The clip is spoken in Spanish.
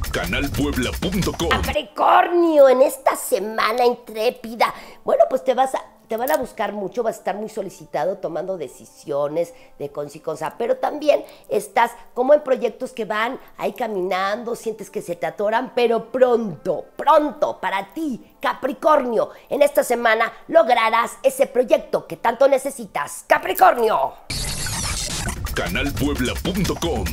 canalpuebla.com. Capricornio, en esta semana intrépida, bueno, pues te van a buscar mucho, vas a estar muy solicitado tomando decisiones de cosa, pero también estás como en proyectos que van ahí caminando, sientes que se te atoran, pero pronto, para ti, Capricornio, en esta semana lograrás ese proyecto que tanto necesitas. Capricornio. canalpuebla.com